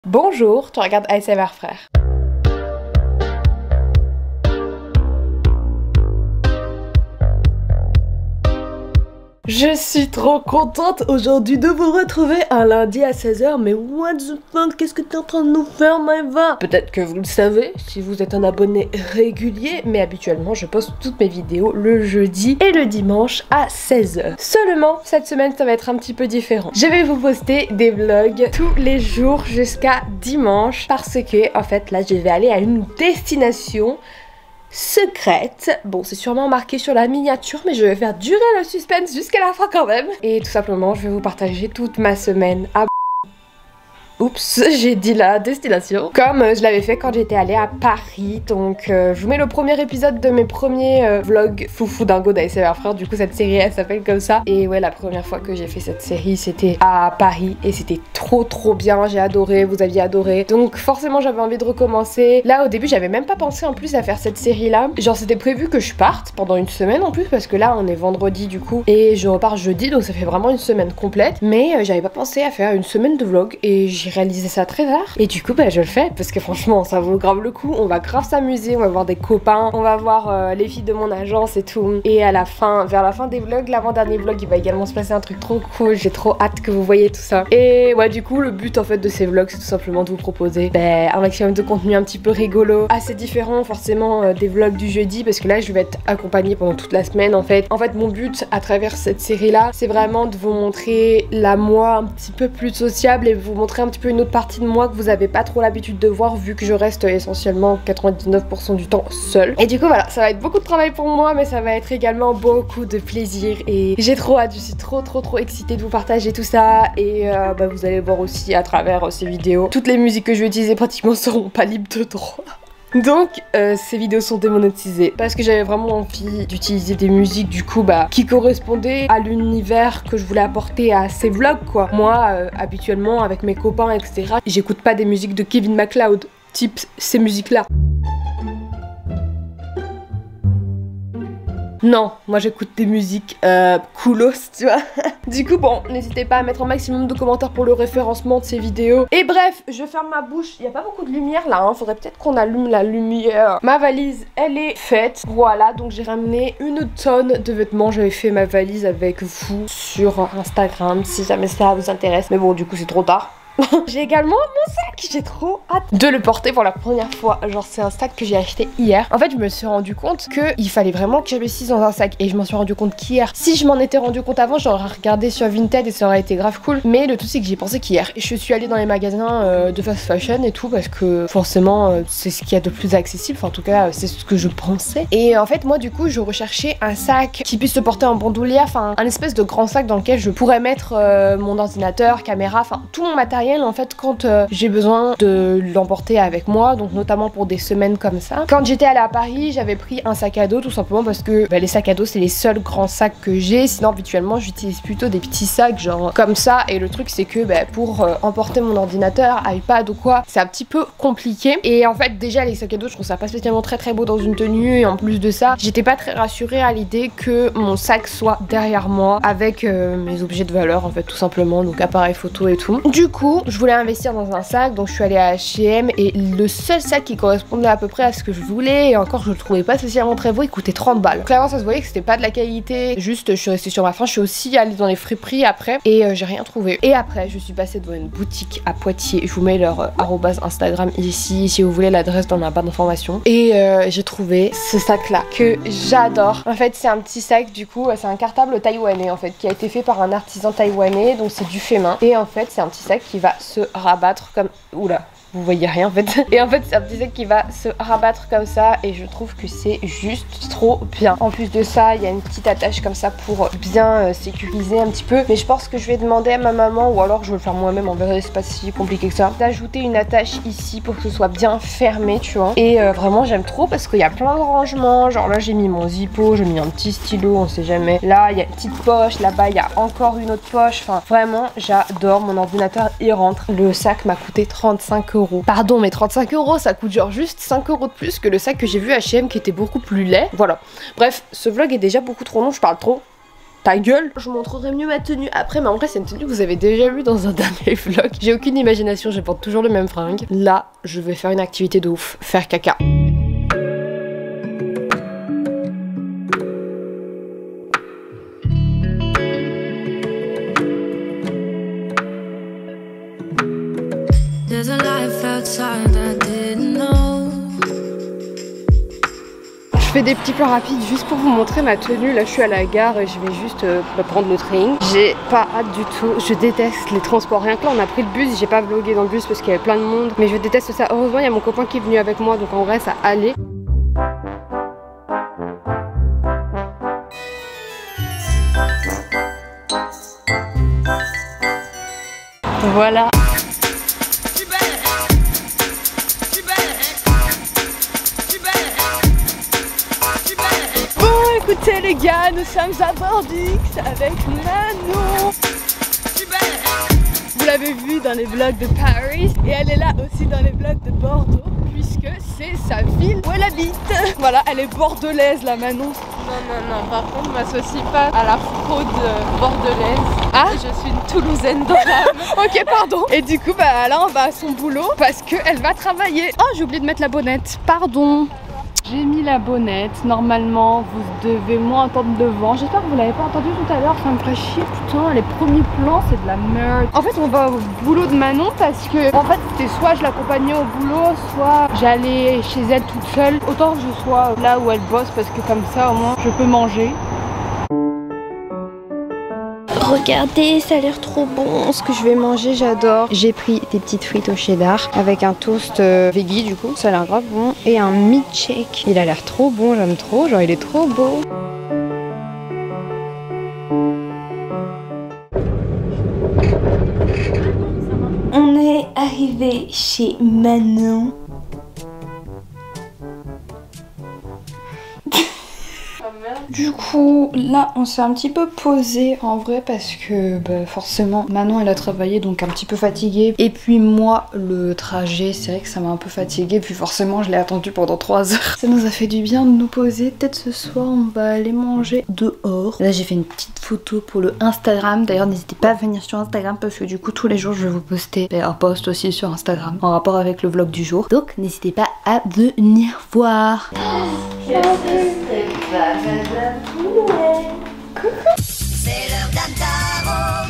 Bonjour, tu regardes ASMR Frère. Je suis trop contente aujourd'hui de vous retrouver un lundi à 16h. Mais what the fuck, qu'est-ce que t'es en train de nous faire, Maëva? Peut-être que vous le savez si vous êtes un abonné régulier, mais habituellement je poste toutes mes vidéos le jeudi et le dimanche à 16h. Seulement, cette semaine ça va être un petit peu différent. Je vais vous poster des vlogs tous les jours jusqu'à dimanche parce que, en fait, là je vais aller à une destination secrète. Bon, c'est sûrement marqué sur la miniature, mais je vais faire durer le suspense jusqu'à la fin quand même. Et tout simplement, je vais vous partager toute ma semaine à... Oups, j'ai dit la destination. Comme je l'avais fait quand j'étais allée à Paris. Donc je vous mets le premier épisode de mes premiers vlogs Foufou Dingo d'ASMR Frère. Du coup cette série elle s'appelle comme ça. Et ouais, la première fois que j'ai fait cette série c'était à Paris. Et c'était trop bien, j'ai adoré, vous aviez adoré. Donc forcément j'avais envie de recommencer. Là au début j'avais même pas pensé en plus à faire cette série là. Genre c'était prévu que je parte pendant une semaine en plus. Parce que là on est vendredi du coup. Et je repars jeudi, donc ça fait vraiment une semaine complète. Mais j'avais pas pensé à faire une semaine de vlog. Et j'ai réalisé ça très tard et du coup bah je le fais parce que franchement ça vaut grave le coup. On va grave s'amuser, on va voir des copains, on va voir les filles de mon agence et tout. Et à la fin, vers la fin des vlogs, l'avant-dernier vlog, il va également se passer un truc trop cool. J'ai trop hâte que vous voyez tout ça. Et ouais, du coup le but en fait de ces vlogs c'est tout simplement de vous proposer un maximum de contenu un petit peu rigolo, assez différent forcément des vlogs du jeudi, parce que là je vais être accompagnée pendant toute la semaine en fait. En fait mon but à travers cette série là c'est vraiment de vous montrer la moi un petit peu plus sociable et vous montrer un petit peu une autre partie de moi que vous avez pas trop l'habitude de voir, vu que je reste essentiellement 99% du temps seule. Et du coup voilà, ça va être beaucoup de travail pour moi, mais ça va être également beaucoup de plaisir et j'ai trop hâte, je suis trop excitée de vous partager tout ça. Et vous allez voir aussi à travers ces vidéos, toutes les musiques que je vais utiliser pratiquement seront pas libres de droit. Donc ces vidéos sont démonétisées parce que j'avais vraiment envie d'utiliser des musiques du coup qui correspondaient à l'univers que je voulais apporter à ces vlogs quoi. Moi habituellement avec mes copains etc, j'écoute pas des musiques de Kevin MacLeod, type ces musiques là. Non, moi j'écoute des musiques coolos, tu vois. Du coup bon, n'hésitez pas à mettre un maximum de commentaires pour le référencement de ces vidéos. Et bref, je ferme ma bouche, il n'y a pas beaucoup de lumière là, hein. Faudrait peut-être qu'on allume la lumière. Ma valise, elle est faite, voilà, donc j'ai ramené une tonne de vêtements. J'avais fait ma valise avec vous sur Instagram, si jamais ça vous intéresse. Mais bon, du coup c'est trop tard. J'ai également mon sac, j'ai trop hâte de le porter pour la première fois. Genre c'est un sac que j'ai acheté hier. En fait je me suis rendu compte qu'il fallait vraiment que j'investisse dans un sac. Et je m'en suis rendu compte qu'hier. Si je m'en étais rendu compte avant, j'aurais regardé sur Vinted et ça aurait été grave cool. Mais le tout c'est que j'y ai pensé qu'hier. Et je suis allée dans les magasins de fast fashion et tout, parce que forcément c'est ce qu'il y a de plus accessible. Enfin en tout cas c'est ce que je pensais. Et en fait moi du coup je recherchais un sac qui puisse se porter en bandoulière. Enfin un espèce de grand sac dans lequel je pourrais mettre mon ordinateur, caméra, enfin tout mon matériel en fait quand j'ai besoin de l'emporter avec moi, donc notamment pour des semaines comme ça. Quand j'étais allée à Paris j'avais pris un sac à dos tout simplement parce que les sacs à dos c'est les seuls grands sacs que j'ai, sinon habituellement j'utilise plutôt des petits sacs genre comme ça. Et le truc c'est que pour emporter mon ordinateur, iPad ou quoi, c'est un petit peu compliqué. Et en fait déjà les sacs à dos je trouve ça pas spécialement très beau dans une tenue, et en plus de ça j'étais pas très rassurée à l'idée que mon sac soit derrière moi avec mes objets de valeur en fait tout simplement, donc appareil photo et tout. Du coup je voulais investir dans un sac, donc je suis allée à H&M et le seul sac qui correspondait à peu près à ce que je voulais, et encore je le trouvais pas spécialement très beau, il coûtait 30 balles. Clairement ça se voyait que c'était pas de la qualité, juste je suis restée sur ma faim. Je suis aussi allée dans les friperies après et j'ai rien trouvé. Et après je suis passée devant une boutique à Poitiers, je vous mets leur Instagram ici si vous voulez l'adresse dans la barre d'information. Et j'ai trouvé ce sac là que j'adore. En fait c'est un petit sac, du coup c'est un cartable taïwanais en fait qui a été fait par un artisan taïwanais, donc c'est du fait main. Et en fait c'est un petit sac qui va se rabattre comme... Oula, vous voyez rien en fait. Et en fait c'est un petit sac qui va se rabattre comme ça et je trouve que c'est juste trop bien. En plus de ça il y a une petite attache comme ça pour bien sécuriser un petit peu. Mais je pense que je vais demander à ma maman, ou alors je vais le faire moi-même, en vrai c'est pas si compliqué que ça, d'ajouter une attache ici pour que ce soit bien fermé tu vois. Et vraiment j'aime trop parce qu'il y a plein de rangements. Genre là j'ai mis mon zippo, j'ai mis un petit stylo, on sait jamais. Là il y a une petite poche, là-bas il y a encore une autre poche. Enfin vraiment j'adore, mon ordinateur il rentre. Le sac m'a coûté 35 €. Pardon, mais 35 €, ça coûte genre juste 5 € de plus que le sac que j'ai vu à H&M qui était beaucoup plus laid. Voilà. Bref, ce vlog est déjà beaucoup trop long, je parle trop. ta gueule. Je montrerai mieux ma tenue après, mais en vrai c'est une tenue que vous avez déjà vue dans un dernier vlog. J'ai aucune imagination, je porte toujours le même fringue. Là, je vais faire une activité de ouf, faire caca. There's a life outside I didn't know. Je fais des petits plans rapides juste pour vous montrer ma tenue. Là je suis à la gare et je vais juste prendre le train. J'ai pas hâte du tout, je déteste les transports. Rien que là on a pris le bus, j'ai pas vlogué dans le bus parce qu'il y avait plein de monde. Mais je déteste ça. Heureusement il y a mon copain qui est venu avec moi, donc en vrai ça allait. Voilà. Écoutez les gars, nous sommes à Bordeaux avec Manon. Vous l'avez vu dans les vlogs de Paris et elle est là aussi dans les vlogs de Bordeaux puisque c'est sa ville où elle habite. Voilà, elle est bordelaise la Manon. Non, par contre, je m'associe pas à la fraude bordelaise. Ah, je suis une Toulousaine dans l'âme. ok, pardon. Et du coup, bah là, on va à son boulot parce qu'elle va travailler. Oh, j'ai oublié de mettre la bonnette. Pardon. J'ai mis la bonnette, normalement vous devez moins entendre le vent. J'espère que vous l'avez pas entendu tout à l'heure, ça me ferait chier, putain, les premiers plans c'est de la merde. En fait on va au boulot de Manon parce que en fait c'était soit je l'accompagnais au boulot, soit j'allais chez elle toute seule. Autant que je sois là où elle bosse parce que comme ça au moins je peux manger. Regardez, ça a l'air trop bon. Ce que je vais manger, j'adore. J'ai pris des petites frites au cheddar avec un toast veggie du coup. Ça a l'air grave bon. Et un milkshake. Il a l'air trop bon, j'aime trop. Genre, il est trop beau. On est arrivé chez Manon. Du coup, là, on s'est un petit peu posé en vrai parce que bah, forcément, Manon elle a travaillé donc un petit peu fatiguée. Et puis moi, le trajet, c'est vrai que ça m'a un peu fatiguée. Puis forcément, je l'ai attendu pendant 3 heures. Ça nous a fait du bien de nous poser. Peut-être ce soir, on va aller manger dehors. Là, j'ai fait une petite photo pour le Instagram. D'ailleurs, n'hésitez pas à venir sur Instagram parce que du coup, tous les jours, je vais vous poster un post aussi sur Instagram en rapport avec le vlog du jour. Donc, n'hésitez pas à venir voir. C'est l'heure d'Amtaro.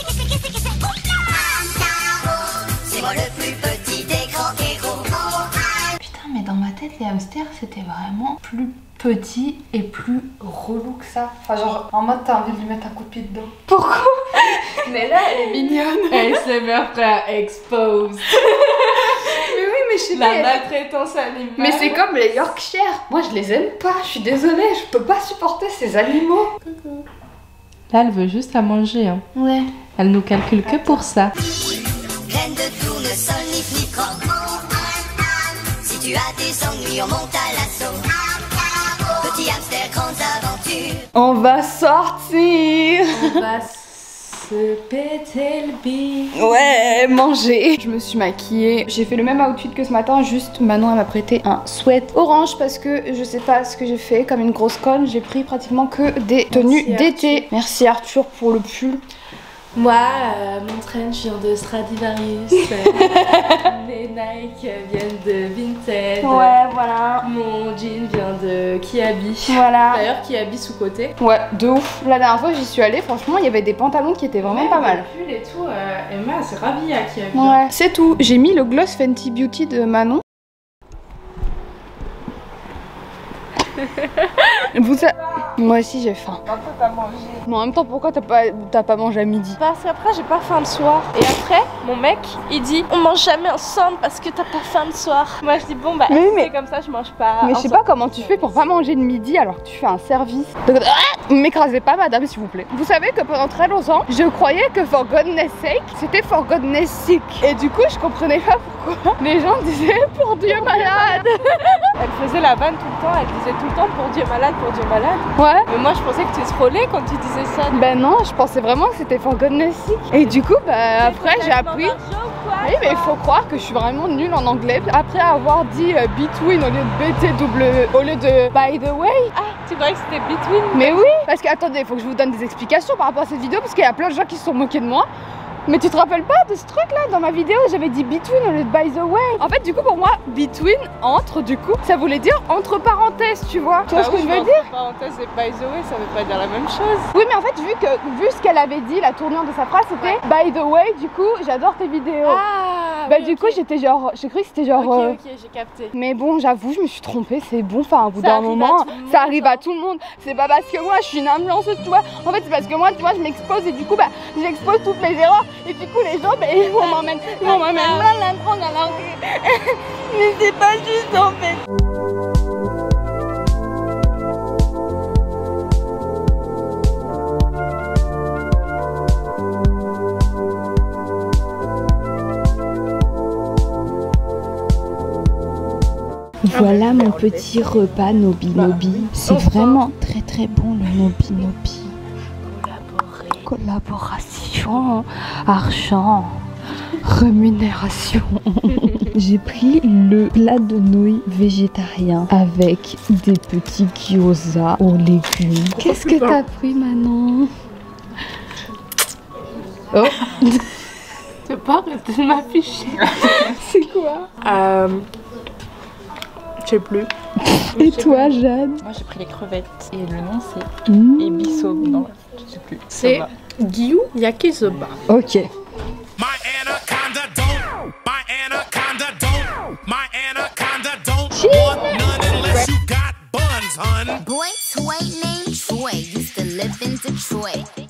C'est moi le plus petit des grands héros. Putain, mais dans ma tête, les hamsters c'était vraiment plus petit et plus relou que ça. Enfin, genre en mode t'as envie de lui mettre un coup de pied dedans. Pourquoi? Mais là, elle est mignonne. ASMR frère expose. Mais oui, mais je sais pas. La maltraitance animale. Mais c'est comme les Yorkshire. Moi, je les aime pas. Je suis désolée, je peux pas supporter ces animaux. Là, elle veut juste à manger. Hein. Ouais. Elle nous calcule que pour ça. Reine de tournesol, nif nif croc. Si tu as des ennuis, on monte à l'assaut. Petit hamster, grandes aventures. On va sortir. On va se péter le bide. Ouais, manger. Je me suis maquillée. J'ai fait le même outfit que ce matin, juste Manon elle m'a prêté un sweat orange parce que je sais pas ce que j'ai fait. Comme une grosse conne, j'ai pris pratiquement que des tenues d'été. Merci Arthur pour le pull. Moi, mon trench vient de Stradivarius. Les Nike viennent de Vinted. Ouais, voilà. Mon jean vient de Kiabi. Voilà. D'ailleurs, Kiabi sous-côté. Ouais, de ouf. La dernière fois j'y suis allée, franchement, il y avait des pantalons qui étaient vraiment pas mal. Le pull et tout, Emma, c'est ravie à Kiabi. Ouais, c'est tout. J'ai mis le gloss Fenty Beauty de Manon. Vous savez... Moi aussi j'ai faim. Un peu t'as mangé. Mais en même temps, pourquoi t'as pas mangé à midi? Parce qu'après j'ai pas faim le soir. Et après, mon mec, il dit on mange jamais ensemble parce que t'as pas faim le soir. Moi je dis bon bah mais oui, mais... c'est comme ça, je mange pas. Mais je sais pas comment tu fais pour pas manger le midi alors que tu fais un service. Donc, m'écrasez pas madame s'il vous plaît. Vous savez que pendant très longtemps, je croyais que for goodness sake, c'était for goodness sick. Et du coup je comprenais pas pourquoi les gens disaient pour Dieu malade. Elle faisait la vanne tout le temps, elle disait tout le temps pour Dieu malade, pour Dieu malade. Ouais. Mais moi je pensais que tu trollais quand tu disais ça. Ben non, je pensais vraiment que c'était for goodness sick. Et du coup bah après j'ai appris. Oui, mais il faut croire que je suis vraiment nulle en anglais. Après avoir dit between au lieu de BTW, au lieu de by the way. Ah, tu croyais que c'était between? Mais oui, parce que attendez, il faut que je vous donne des explications par rapport à cette vidéo parce qu'il y a plein de gens qui se sont moqués de moi. Mais tu te rappelles pas de ce truc là? Dans ma vidéo j'avais dit between au lieu de by the way. En fait du coup pour moi between, entre, du coup ça voulait dire entre parenthèses, tu vois. Tu vois ce que je veux dire? Entre parenthèses et by the way, ça veut pas dire la même chose. Oui mais en fait vu ce qu'elle avait dit, la tournure de sa phrase c'était by the way, du coup j'adore tes vidéos. Ah, bah oui, du coup j'étais genre, j'ai cru que c'était genre... Ok, j'ai capté. Mais bon j'avoue je me suis trompée, c'est bon, enfin au bout d'un moment ça arrive à tout le monde. C'est pas parce que moi je suis une influenceuse, tu vois. En fait c'est parce que moi tu vois je m'expose et du coup bah j'expose toutes mes erreurs et du coup les gens ils vont m'emmèner mal à prendre à l'entrée. Mais c'est pas juste en fait. Voilà mon petit repas Nobi Nobi. C'est vraiment très très bon le Nobi Nobi. Collaboration, argent, rémunération. J'ai pris le plat de nouilles végétarien avec des petits gyoza aux légumes. Qu'est-ce que t'as pris Manon? Oh. Tu peux pas arrêter de m'afficher. C'est quoi? Je sais plus. Et toi Jade? Moi j'ai pris les crevettes et le nom c'est Ebiso. Non, je sais plus. C'est Gyu Yakisoba. Ok. My anaconda don't. My anaconda don't. My anaconda don't want none unless you got buns, hun. Boy toy named Troy used to live in Detroit.